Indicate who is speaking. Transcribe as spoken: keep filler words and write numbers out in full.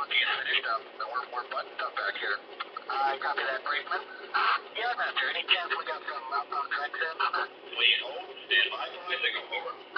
Speaker 1: He's finished up. And we're, we're buttoned up back here. I copy that, Brakeman. Yeah, Master. Any chance we got some outbound tracks in? Please hold. Stand by for my signal. Over.